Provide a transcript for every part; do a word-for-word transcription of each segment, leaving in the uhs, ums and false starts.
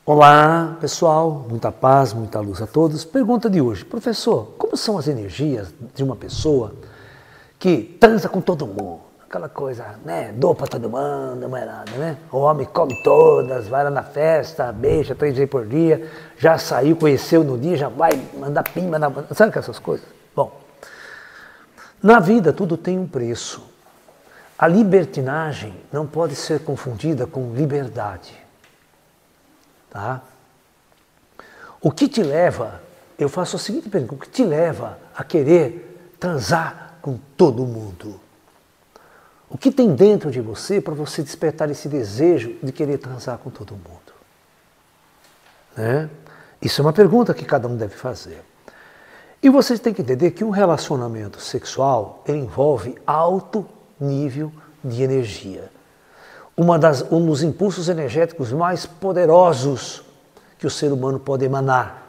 Olá, pessoal, muita paz, muita luz a todos. Pergunta de hoje, professor, como são as energias de uma pessoa que transa com todo mundo? Aquela coisa, né, dou pra todo mundo, não é nada, né? O homem come todas, vai lá na festa, beija três vezes por dia, já saiu, conheceu no dia, já vai mandar pimba na... Sabe essas coisas? Bom, na vida tudo tem um preço. A libertinagem não pode ser confundida com liberdade. Tá? O que te leva, eu faço a seguinte pergunta, o que te leva a querer transar com todo mundo? O que tem dentro de você para você despertar esse desejo de querer transar com todo mundo? Né? Isso é uma pergunta que cada um deve fazer. E vocês têm que entender que um relacionamento sexual ele envolve alto nível de energia. Uma das, um dos impulsos energéticos mais poderosos que o ser humano pode emanar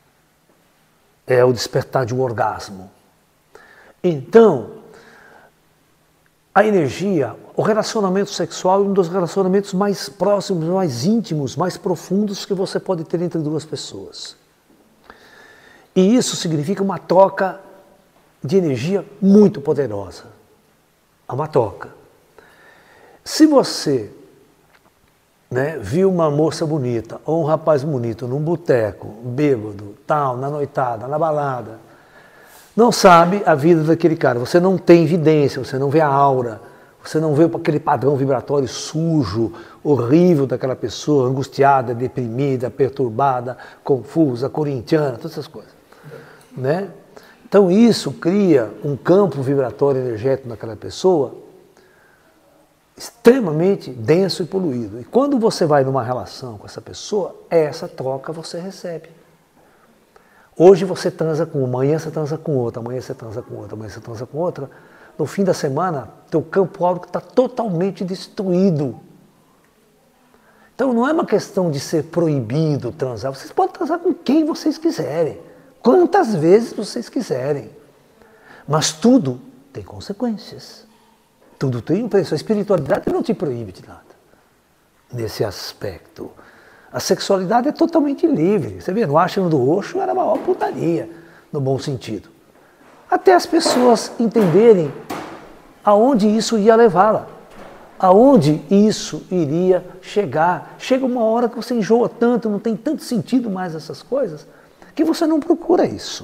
é o despertar de um orgasmo. Então, a energia, o relacionamento sexual é um dos relacionamentos mais próximos, mais íntimos, mais profundos que você pode ter entre duas pessoas. E isso significa uma troca de energia muito poderosa. É uma troca. Se você, né, viu uma moça bonita ou um rapaz bonito num boteco, bêbado, tal, na noitada, na balada, não sabe a vida daquele cara, você não tem evidência, você não vê a aura, você não vê aquele padrão vibratório sujo, horrível daquela pessoa, angustiada, deprimida, perturbada, confusa, corintiana, todas essas coisas. Né? Então isso cria um campo vibratório energético naquela pessoa extremamente denso e poluído. E quando você vai numa relação com essa pessoa, essa troca você recebe. Hoje você transa com uma, amanhã você transa com outra, amanhã você transa com outra, amanhã você transa com outra. No fim da semana, teu campo áurico está totalmente destruído. Então não é uma questão de ser proibido transar. Vocês podem transar com quem vocês quiserem, quantas vezes vocês quiserem. Mas tudo tem consequências. Tudo tem um preço. A espiritualidade não te proíbe de nada nesse aspecto. A sexualidade é totalmente livre. Você vê, no ashram do Osho era a maior putaria, no bom sentido. Até as pessoas entenderem aonde isso ia levá-la, aonde isso iria chegar. Chega uma hora que você enjoa tanto, não tem tanto sentido mais essas coisas, que você não procura isso.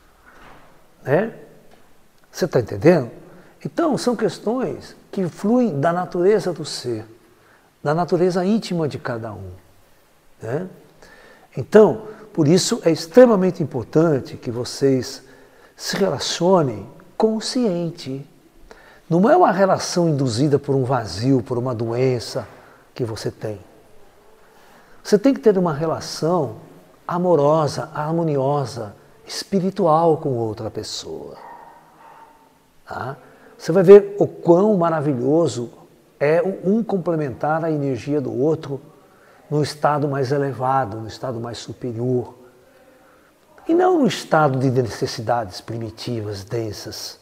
Né? Você está entendendo? Então, são questões que fluem da natureza do ser, da natureza íntima de cada um. Né? Então, por isso é extremamente importante que vocês se relacionem consciente. Não é uma relação induzida por um vazio, por uma doença que você tem. Você tem que ter uma relação amorosa, harmoniosa, espiritual com outra pessoa. Tá? Você vai ver o quão maravilhoso é um complementar a energia do outro no estado mais elevado, no estado mais superior. E não no estado de necessidades primitivas, densas.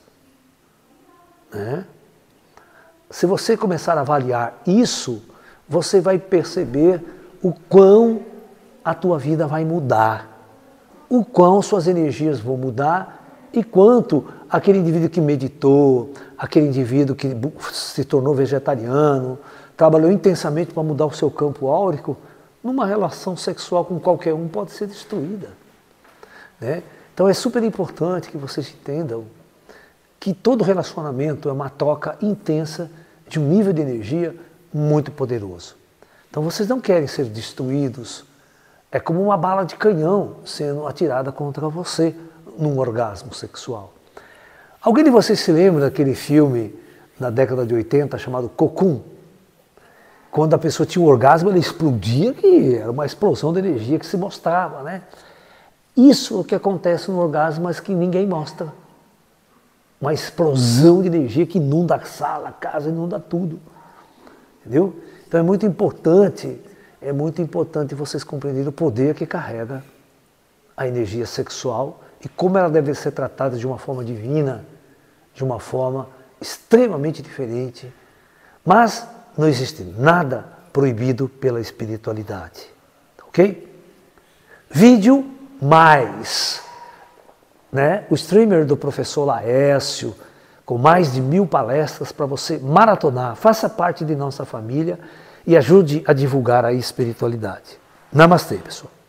Né? Se você começar a avaliar isso, você vai perceber o quão a tua vida vai mudar, o quão suas energias vão mudar e quanto aquele indivíduo que meditou, aquele indivíduo que se tornou vegetariano, trabalhou intensamente para mudar o seu campo áurico, numa relação sexual com qualquer um pode ser destruída. Né? Então é super importante que vocês entendam que todo relacionamento é uma troca intensa de um nível de energia muito poderoso. Então vocês não querem ser destruídos, é como uma bala de canhão sendo atirada contra você num orgasmo sexual. Alguém de vocês se lembra daquele filme na década de oitenta chamado Cocoon? Quando a pessoa tinha um orgasmo, ela explodia, que era uma explosão de energia que se mostrava, né? Isso é o que acontece no orgasmo, mas que ninguém mostra. Uma explosão de energia que inunda a sala, a casa, inunda tudo. Entendeu? Então é muito importante, é muito importante vocês compreenderem o poder que carrega a energia sexual e como ela deve ser tratada de uma forma divina, de uma forma extremamente diferente. Mas não existe nada proibido pela espiritualidade. ok? Vídeo mais, né? O streamer do professor Laércio, com mais de mil palestras para você maratonar. Faça parte de nossa família e ajude a divulgar a espiritualidade. Namastê, pessoal.